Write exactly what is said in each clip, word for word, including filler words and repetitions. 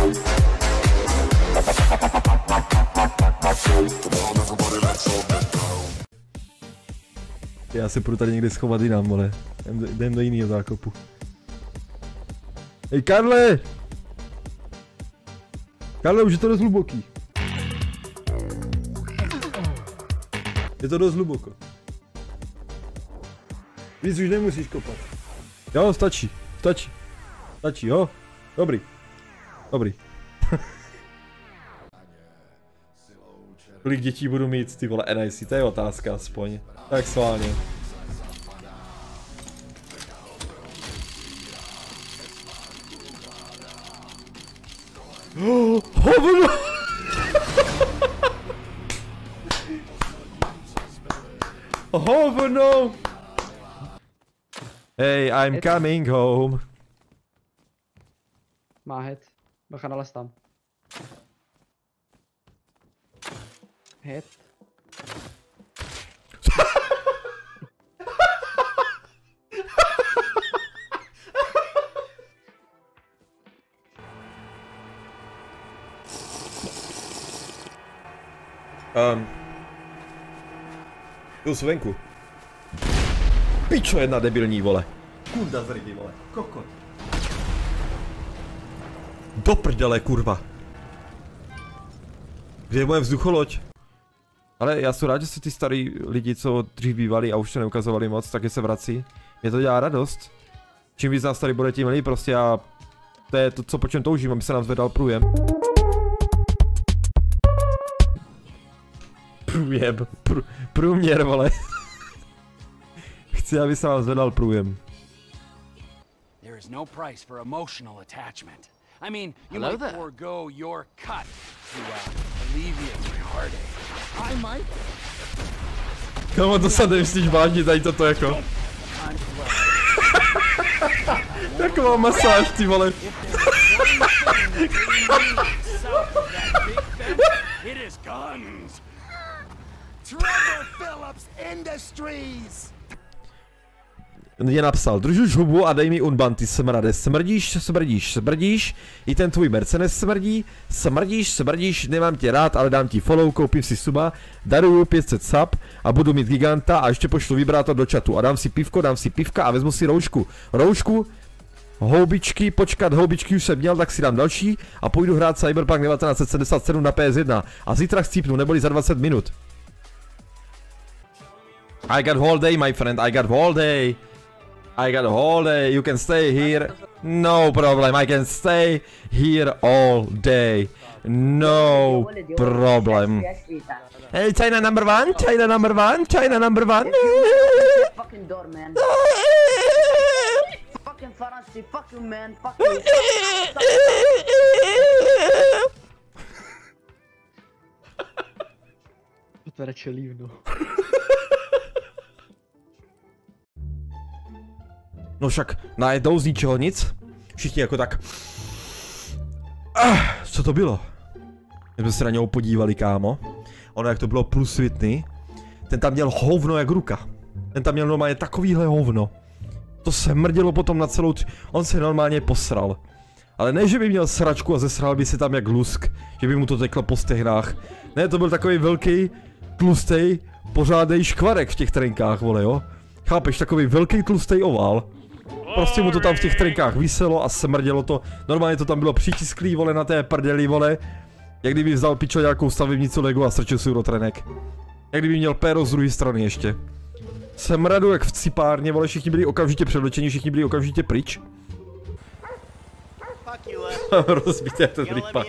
Já se půjdu tady někde schovat jinam, vole. Jdem do jiného zákopu. Hej, Karle! Karle, už je to dost hluboký. Je to dost hluboko. Víc už nemusíš kopat. Jo, stačí, stačí. Stačí, jo? Dobrý. Dobrý. Kolik dětí budu mít, ty vole, N I C, to je otázka aspoň. Tak sválně. Oh, hovno! Hovno! Hey, I'm coming home. Má hit. Bacha na les tam. Hit. Um. Jdu venku. Pičo, jedna debilní, vole. Kurda zridi, vole. Kokot. Do prdele, kurva. Kde je moje vzducholoď? Ale já jsem rád, že se ty starý lidi, co dřív bývali a už se neukazovali moc, taky se vrací. Mě to dělá radost. Čím víc nás tady bude, tím líp, prostě já... To je to, co po čem toužím, aby se nám zvedal průjem. Průjem, pr průměr, vole. Chci, aby se vám zvedal průjem. There is no price for emotional attachment. I mean, you might forego your cut to uh, alleviate my heartache. I might. Kamo, to se nemyslíš vážně, tady toto jako. Taková masáž, ty vole. It is guns. Trevor Phillips Industries. Mě napsal, držuš hubu a dej mi unban, ty smrade, smrdíš, smrdíš, smrdíš, i ten tvůj Mercedes smrdí, smrdíš, smrdíš, nemám tě rád, ale dám ti follow, koupím si suba, daruju pět set sub a budu mít giganta a ještě pošlu vibrátor do chatu a dám si pivko, dám si pivka a vezmu si roušku, roušku, houbičky, počkat, houbičky už jsem měl, tak si dám další a půjdu hrát Cyberpunk devatenáct set sedmdesát sedm na P S jedna a zítra chcípnu, neboli za dvacet minut. I got whole day, my friend, I got whole day. I got a whole day, you can stay here, no problem, I can stay here all day, no problem. Hey, China number one, China number one, China number one. Fucking door, man. Fucking Faransi, fuck you, man, fuck you. To radši lívnu. No však najednou z ničeho nic. Všichni jako tak. Ah, co to bylo? My jsme se na něho podívali, kámo. Ono jak to bylo průsvitný. Ten tam měl hovno jak ruka. Ten tam měl normálně takovýhle hovno. To se mrdilo potom na celou tři... On se normálně posral. Ale ne, že by měl sračku a zesral by se tam jak lusk. Že by mu to teklo po stehnách. Ne, to byl takový velký, tlustý, pořádnej škvarek v těch trenkách, vole, jo. Chápeš, takový velký tlustý ovál. Prostě mu to tam v těch trenkách viselo a smrdělo to. Normálně to tam bylo přitisklý, vole, na té prdeli, vole. Jak kdyby vzal pičo nějakou stavebnicu Lego a strčil si do trenek. Jak kdyby měl péro z druhé strany ještě. Smradu jak v cipárně, vole, všichni byli okamžitě předlečení, všichni byli okamžitě pryč. Rozbité to dripa.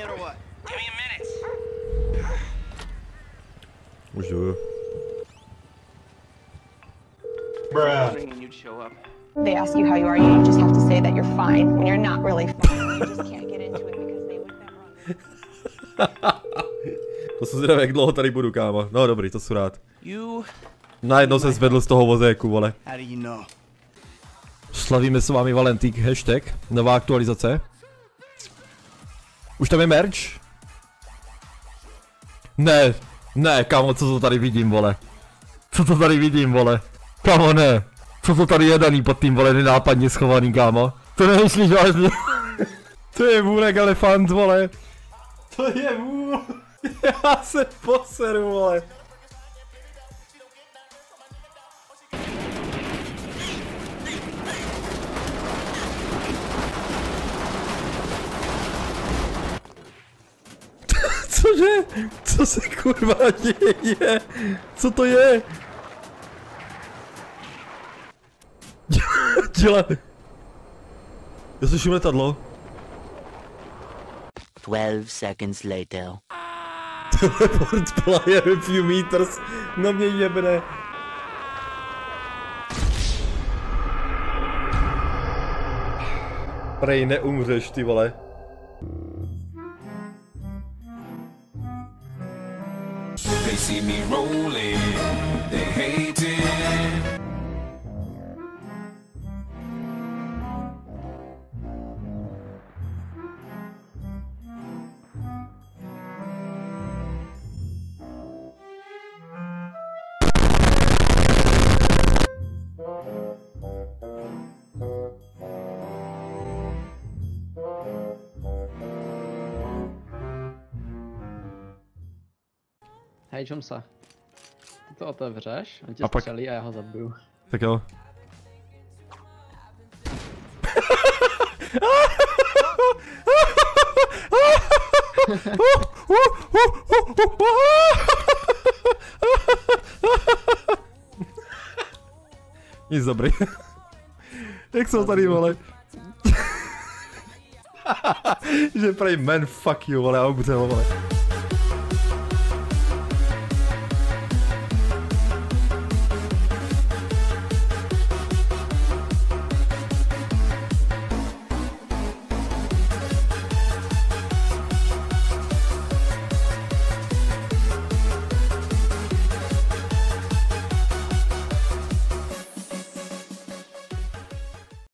Už jdu. They ask you how you are, you just have to say that you're fine when you're not really fine. You just can't get into it because they would never. To jsem zvědavý, jak dlouho tady budu, kámo. No dobrý, to jsem rád. Najednou se zvedl z toho vozéku, vole. Slavíme s vámi Valentík, hashtag, nová aktualizace. Už tam je merch? Ne, ne, kámo, co to tady vidím, vole. Co to tady vidím, vole. Kámo, ne. Co to tady je daný pod tím, vole, nenápadně schovaný, kámo? To nemyslíš vážně? To je vůlek elefant, vole. To je vůl. Já se poseru, vole. Cože? Co se kurva děje? Co to je? Dělá. Já slyším letadlo. twelve seconds later. Teleport player a few meters. Na mě jebne. Prej, neumřeš, ty vole. They see me rolling, they hate it. Hej, Jomsa. Ty to otevřeš, on tě A pak- střelí a já ho zabiju. Tak jo. Nic dobrý. Jak jsou tady, vole? Že prej man fuck you, vole, a umřel, vole.